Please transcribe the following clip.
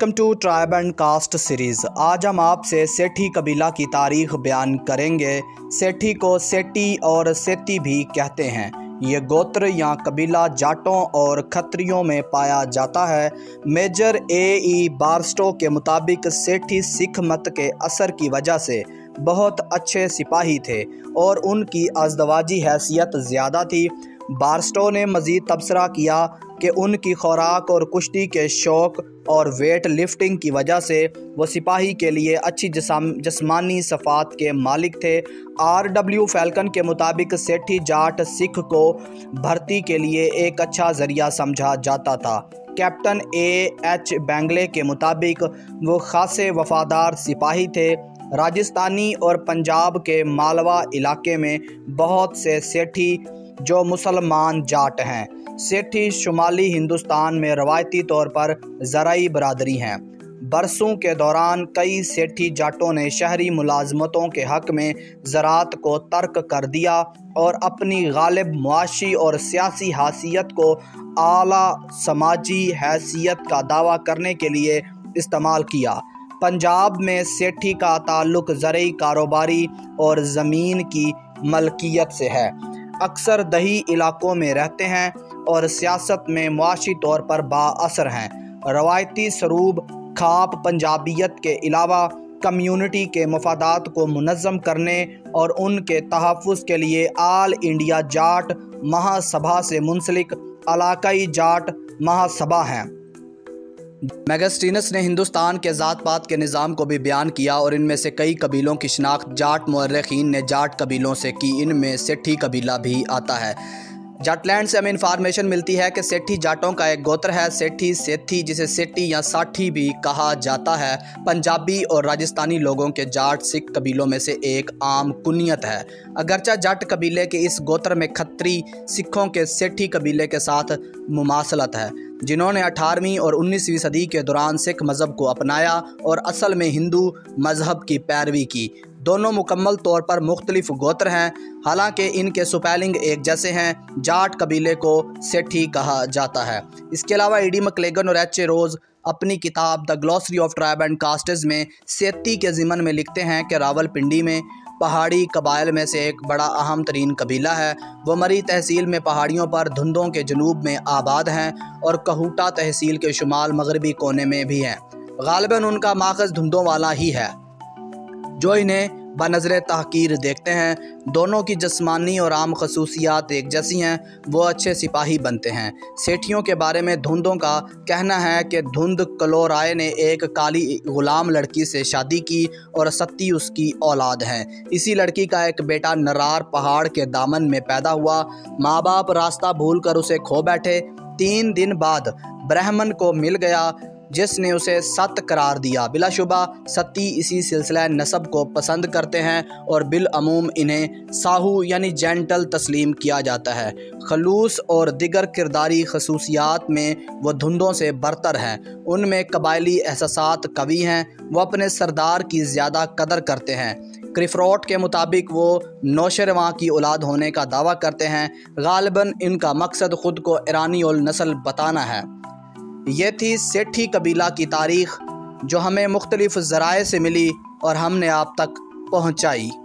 Welcome to tribe and caste series. आज हम आपसे सेठी कबीला की तारीख बयान करेंगे। सेठी को सेटी और सेती भी कहते हैं। ये गोत्र या कबीला जाटों और खत्रियों में पाया जाता है। मेजर ए बारस्टो के मुताबिक सेठी सिख मत के असर की वजह से बहुत अच्छे सिपाही थे और उनकी अज़दवाजी हैसियत ज़्यादा थी। बारस्टो ने मज़ीद तबसरा किया कि उनकी खुराक और कुश्ती के शौक़ और वेट लिफ्टिंग की वजह से वो सिपाही के लिए अच्छी जिस्मानी सफ़ात के मालिक थे। RW फैल्कन के मुताबिक सेठी जाट सिख को भर्ती के लिए एक अच्छा ज़रिया समझा जाता था। कैप्टन AH बेंगले के मुताबिक वो खासे वफ़ादार सिपाही थे। राजस्थानी और पंजाब के मालवा इलाके में बहुत से सेठी जो मुसलमान जाट हैं। सेठी शुमाली हिंदुस्तान में रवायती तौर पर ज़राई बरादरी हैं। बरसों के दौरान कई सेठी जाटों ने शहरी मुलाजमतों के हक़ में ज़राअत को तर्क कर दिया और अपनी गालिब मुआशी और सियासी हैसियत को आला समाजी हैसियत का दावा करने के लिए इस्तेमाल किया। पंजाब में सेठी का ताल्लुक़ ज़रई कारोबारी और ज़मीन की मलकियत से है। अक्सर दही इलाकों में रहते हैं और सियासत में मुआशी तौर पर बाअसर हैं। रवायती सरूब खाप पंजाबियत के अलावा कम्युनिटी के मफादात को मुनज़्ज़म करने और उनके तहफ़्फ़ुज़ के लिए आल इंडिया जाट महासभा से मुंसलिक इलाकाई जाट महासभा हैं। मैगस्टीनस ने हिंदुस्तान के ज़ात पात के निज़ाम को भी बयान किया और इनमें से कई कबीलों की शिनाख्त जाट मुअर्रिखीन ने जाट कबीलों से की। इनमें सेठी कबीला भी आता है। जाटलैंड से हमें इंफॉर्मेशन मिलती है कि सेठी जाटों का एक गोत्र है। सेठी सेथी जिसे सेटी या साठी भी कहा जाता है पंजाबी और राजस्थानी लोगों के जाट सिख कबीलों में से एक आम कुनियत है। अगरचा जाट कबीले के इस गोत्र में खत्री सिखों के सेठी कबीले के साथ मुमासलत है, जिन्होंने 18वीं और 19वीं सदी के दौरान सिख मज़हब को अपनाया और असल में हिंदू मज़हब की पैरवी की। दोनों मुकम्मल तौर पर मुख्तलिफ गोत्र हैं, हालांकि इनके स्पेलिंग एक जैसे हैं। जाट कबीले को सेठी कहा जाता है। इसके अलावा E.D. मैकलेगन और H.A. रोज़ अपनी किताब the glossary of tribe and castes में सेती के ज़िमन में लिखते हैं कि रावलपिंडी में पहाड़ी कबाइल में से एक बड़ा अहम तरीन कबीला है। वो मरी तहसील में पहाड़ियों पर धुंधों के जनूब में आबाद हैं और कहूटा तहसील के शुमाल मगरबी कोने में भी हैं। गालिबन उनका माखज़ धुंधों वाला ही है, जो इन्हें बनज़रे तहकीर देखते हैं। दोनों की जिस्मानी और आम खसूसियात एक जैसी हैं। वो अच्छे सिपाही बनते हैं। सेठियों के बारे में धुंधों का कहना है कि धुंध कलोराय ने एक काली ग़ुलाम लड़की से शादी की और सत्ती उसकी औलाद हैं। इसी लड़की का एक बेटा नरार पहाड़ के दामन में पैदा हुआ। माँ बाप रास्ता भूल कर उसे खो बैठे। 3 दिन बाद ब्राह्मण को मिल गया जिसने उसे सत करार दिया। बिलाशुबा सती इसी सिलसिला नसब को पसंद करते हैं और बिलअमूम इन्हें साहू यानी जेंटल तस्लीम किया जाता है। खलूस और दिगर किरदारी खसूसियात में वो धुंधों से बरतर हैं। उनमें कबायली एहसासात कवी हैं। वो अपने सरदार की ज़्यादा कदर करते हैं। क्रिफ्रोट के मुताबिक वो नौशरवां की औलाद होने का दावा करते हैं। गालिबन इनका मकसद ख़ुद को ईरानी और नस्ल बताना है। ये थी सेठी कबीला की तारीख़ जो हमें मुख्तलिफ़ ज़राए से मिली और हमने आप तक पहुँचाई।